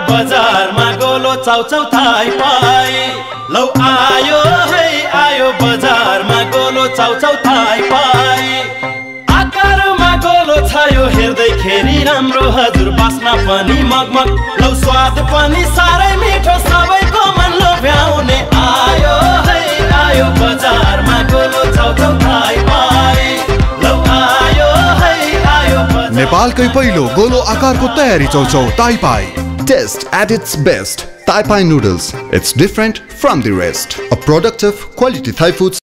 बजारमा गोलो चाउचाउ थाई पाई लौ आयो है आयो बजारमा गोलो चाउचाउ थाई पाई आकारमा गोलो छ यो हेर्दैखेरि राम्रो हजुर बास्ना पनि मगमग लौ स्वाद पनि साह्रै मिठो सबैको मन लोभ्याउने आयो है आयो बजारमा गोलो चाउचाउ थाई पाई लौ आयो है आयो नेपालकै पहिलो गोलो आकारको तयारी चाउचाउ थाई पाई Taste at its best. Thai Pie noodles. It's different from the rest. A product of Quality Thai Foods